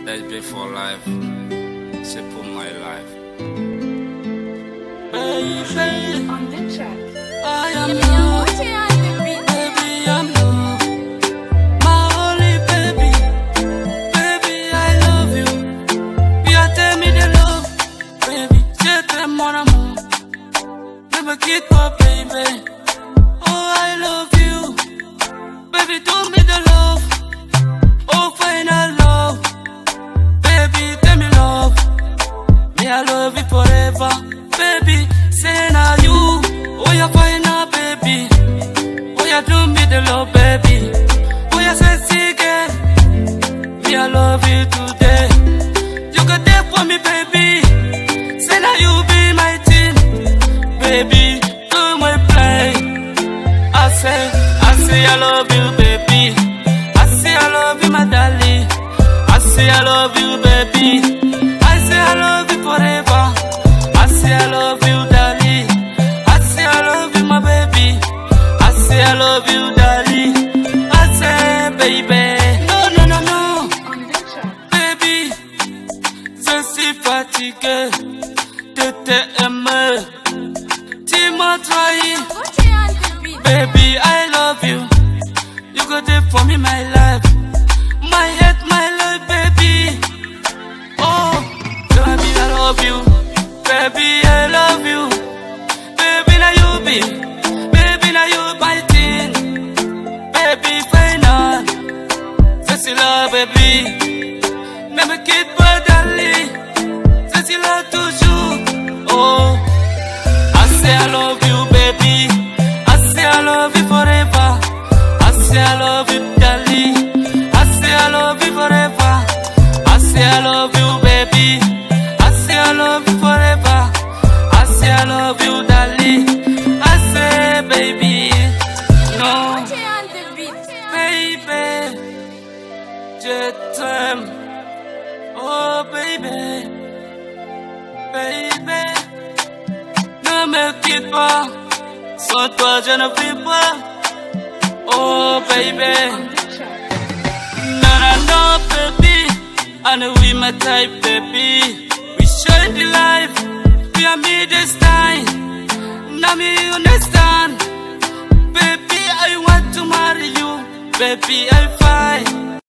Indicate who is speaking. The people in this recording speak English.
Speaker 1: That's before life. Simple my life.
Speaker 2: Baby,
Speaker 3: On the track.
Speaker 2: I am
Speaker 3: You
Speaker 2: you.
Speaker 3: put it on the beat.
Speaker 2: Baby, I'm you. My only baby. Baby, I love you. Yeah, tell me the love. Baby, je t'aime mon amour. Ne me quitte pas, baby. Oh, I love you. Baby, do me the love. Oh, final love. Baby, tell me love. Me, I love you forever. Baby, say now you. Oh, you final, baby. Oh, you do me the love, baby. Oh, you sexy girl. Me, I love you today. You got there for me, baby. Say now you be my team. Baby, do my play. I say I love you, baby. I say I love you, my darling. I say I love you, baby. I say I love you forever. I say I love you, darling. I say I love you, my baby. I say I love you, darling. I say, baby. No, no, no, no.
Speaker 3: On the track.
Speaker 2: Baby, je suis fatigué de t'aimer. Tu m'as trahi.
Speaker 3: Put it on the beat.
Speaker 2: Baby, I love you. You got it for me, my life. My head, my life, baby. Oh, baby, I love you. Baby, I love you. Baby, now you be. Baby, now you my thing. Baby, final. C'est là, baby. Ne me quitte pas, darling. C'est là toujours. Oh, I say I love you, baby. I say I love you forever. I say I love you, darling. I say I love you forever. I say I love you, baby. I say I love you forever. I say I love you, darling. I say, baby, no,
Speaker 3: Put it on the beat.
Speaker 2: baby, je t'aime. Oh, baby, baby, ne me quitte pas. Sans toi, je ne vis pas. Oh, baby.
Speaker 3: On the track.
Speaker 2: No, no, no, baby. I know we my type, baby. We share the life. We are me this time. Now me understand. Baby, I want to marry you. Baby, I fight.